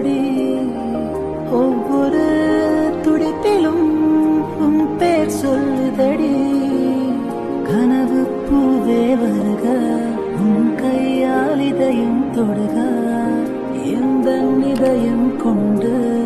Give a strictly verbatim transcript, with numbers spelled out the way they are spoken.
சொல்லுதடி ஒவ்வொரு துடிப்பிலும் உன் பேர் சொல்லுதடி கனவு பூவே வருக உன் கையால் இதயம் தொடுக எந்த இதயம் கொண்டு